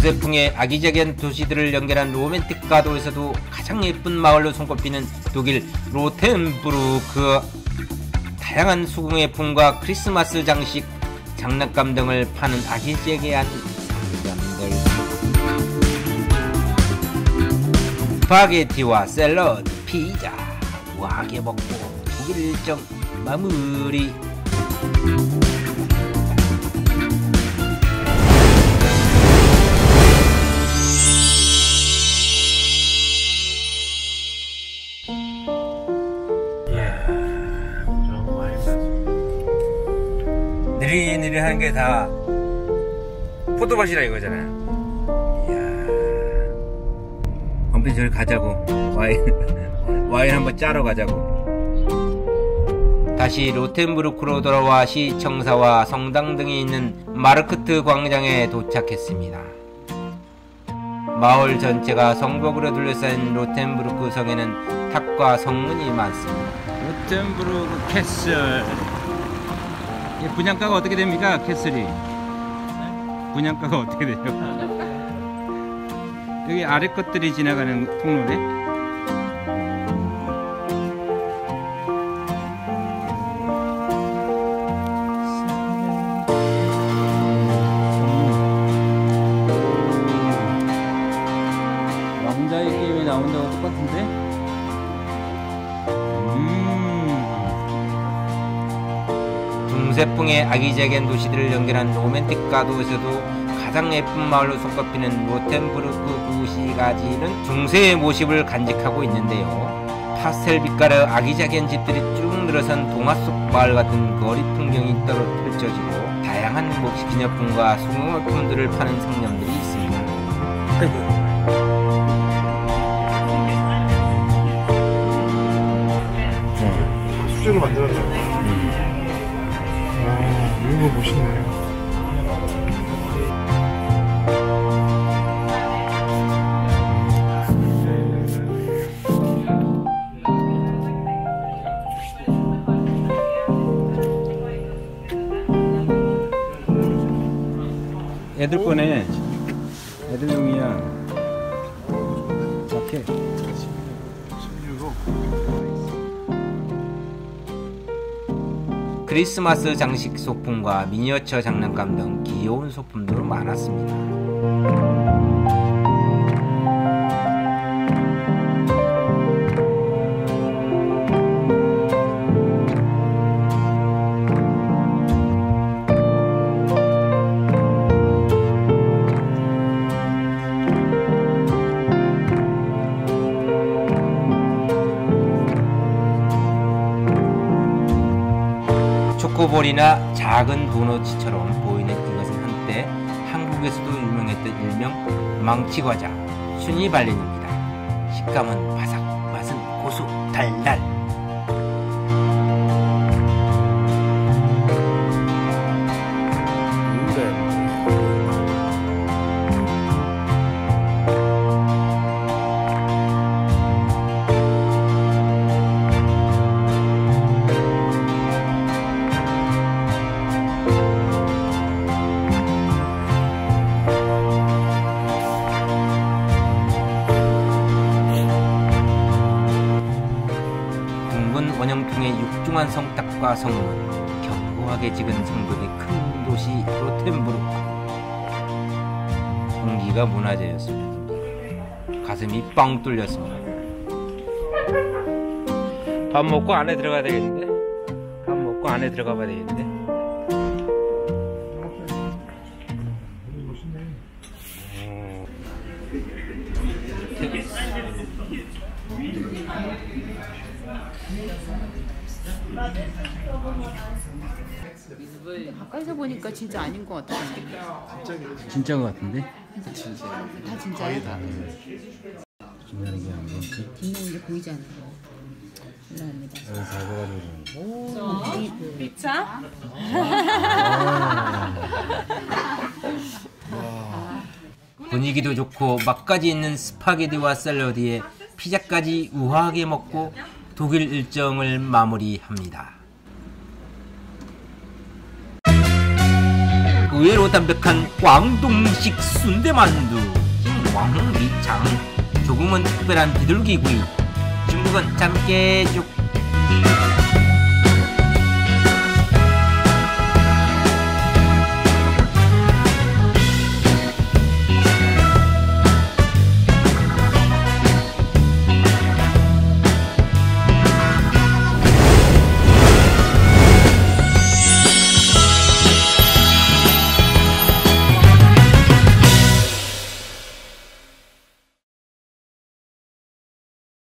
중세풍의 아기자기한 도시들을 연결한 로맨틱 가도에서도 가장 예쁜 마을로 손꼽히는 독일 로텐부르크. 다양한 수공예품과 크리스마스 장식, 장난감 등을 파는 아기자기한 상점들. 스파게티와 샐러드, 피자, 우아하게 먹고 독일 일정 마무리. 느리느리한 게 다 포도밭이라 이거잖아요. 이야. 엄피 저리 가자고. 와인 한번 짜러 가자고. 다시 로텐부르크로 돌아와 시청사와 성당 등이 있는 마르크트 광장에 도착했습니다. 마을 전체가 성벽으로 둘러싸인 로텐부르크 성에는 탑과 성문이 많습니다. 로텐부르크 캐슬. 분양가가 어떻게 됩니까? 캐슬이 분양가가 어떻게 돼요? 여기 아래 것들이 지나가는 통로네. 왕자의 게임에 나온다고 똑같은데? 중세풍의 아기자기한 도시들을 연결한 로맨틱 가도에서도 가장 예쁜 마을로 손꼽히는 로텐부르크 구시가지는 중세의 모습을 간직하고 있는데요. 파스텔 빛깔의 아기자기한 집들이 쭉 늘어선 동화 속 마을 같은 거리 풍경이 따로 펼쳐지고 다양한 목식 기념품과 수공예품들을 파는 상점들이 있습니다. 수제로 만들었네요. 이런 거 멋있네. 애들 거네. 애들용이야. 오케이. 크리스마스 장식 소품과 미니어처 장난감 등 귀여운 소품도 많았습니다. 초코볼이나 작은 도너츠처럼 보이는 이것은 한때 한국에서도 유명했던 일명 망치과자 슈니발렌입니다. 식감은 바삭, 맛은 고소, 달달. 원형통의 육중한 성탑과 성문, 견고하게 지근 성벽의 큰 도시 로텐부르크. 공기가 문화재였습니다. 가슴이 뻥 뚫렸습니다. 밥 먹고 안에 들어가야 되겠는데? 밥 먹고 안에 들어가 봐야 되겠는데? 가까이서 보니까 진짜 아닌 것 같아. 진짜 것 같은데? 진짜. 다 진짜야? 거의 다. 중요한 게 안 보이지? 뒷면이 이제 보이지 않는 거. 올라갑니다. 잘 오, 미차? 분위기도 좋고 맛까지 있는 스파게티와 샐러드에 피자까지 우아하게 먹고 독일 일정을 마무리합니다. 의외로 담백한 광동식 순대만두, 왕미창, 조금은 특별한 비둘기구이, 중국은 참깨죽,